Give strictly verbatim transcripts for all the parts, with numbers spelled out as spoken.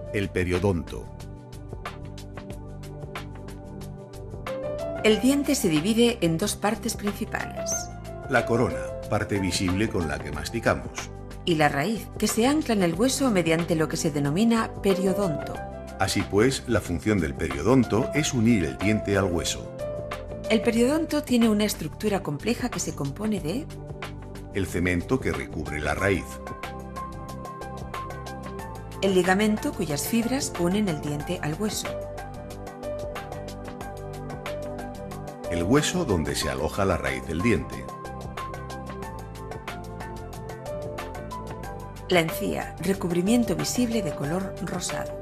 El periodonto. El diente se divide en dos partes principales. La corona, parte visible con la que masticamos. Y la raíz, que se ancla en el hueso mediante lo que se denomina periodonto. Así pues, la función del periodonto es unir el diente al hueso. El periodonto tiene una estructura compleja que se compone de el cemento que recubre la raíz, el ligamento cuyas fibras unen el diente al hueso, el hueso donde se aloja la raíz del diente, la encía, recubrimiento visible de color rosado.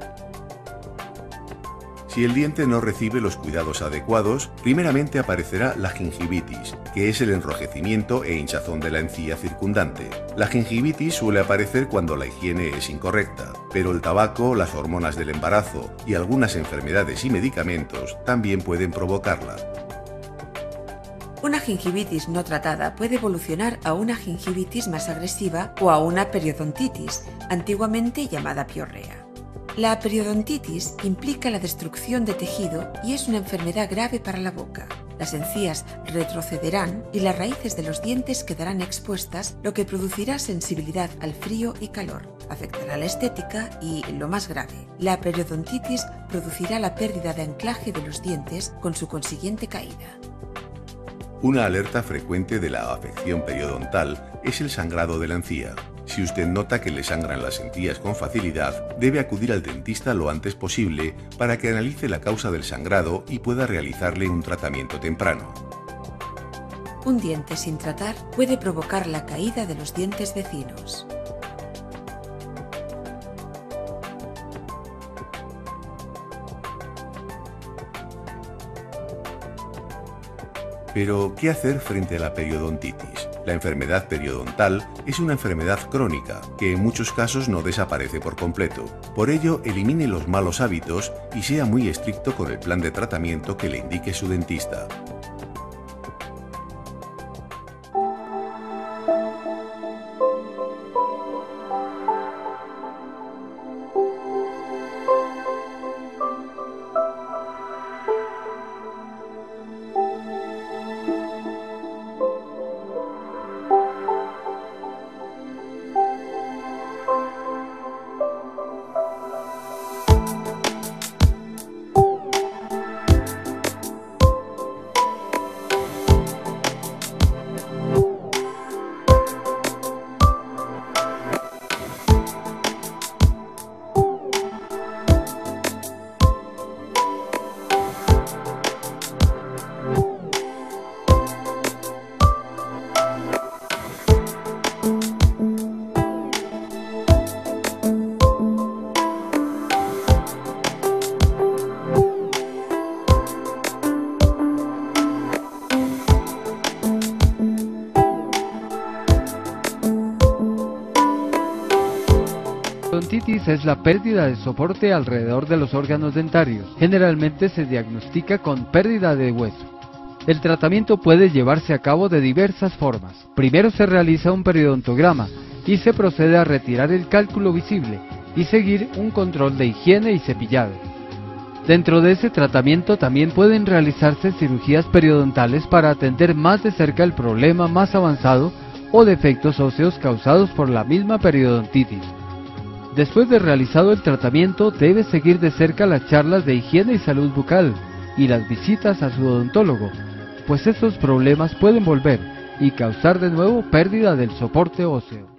Si el diente no recibe los cuidados adecuados, primeramente aparecerá la gingivitis, que es el enrojecimiento e hinchazón de la encía circundante. La gingivitis suele aparecer cuando la higiene es incorrecta, pero el tabaco, las hormonas del embarazo y algunas enfermedades y medicamentos también pueden provocarla. Una gingivitis no tratada puede evolucionar a una gingivitis más agresiva o a una periodontitis, antiguamente llamada piorrea. La periodontitis implica la destrucción de tejido y es una enfermedad grave para la boca. Las encías retrocederán y las raíces de los dientes quedarán expuestas, lo que producirá sensibilidad al frío y calor. Afectará la estética y, lo más grave, la periodontitis producirá la pérdida de anclaje de los dientes con su consiguiente caída. Una alerta frecuente de la afección periodontal es el sangrado de la encía. Si usted nota que le sangran las encías con facilidad, debe acudir al dentista lo antes posible para que analice la causa del sangrado y pueda realizarle un tratamiento temprano. Un diente sin tratar puede provocar la caída de los dientes vecinos. Pero, ¿qué hacer frente a la periodontitis? La enfermedad periodontal es una enfermedad crónica que en muchos casos no desaparece por completo. Por ello, elimine los malos hábitos y sea muy estricto con el plan de tratamiento que le indique su dentista. La periodontitis es la pérdida de soporte alrededor de los órganos dentarios. Generalmente se diagnostica con pérdida de hueso. El tratamiento puede llevarse a cabo de diversas formas. Primero se realiza un periodontograma y se procede a retirar el cálculo visible y seguir un control de higiene y cepillado. Dentro de ese tratamiento también pueden realizarse cirugías periodontales para atender más de cerca el problema más avanzado o defectos óseos causados por la misma periodontitis. Después de realizado el tratamiento, debe seguir de cerca las charlas de higiene y salud bucal y las visitas a su odontólogo, pues estos problemas pueden volver y causar de nuevo pérdida del soporte óseo.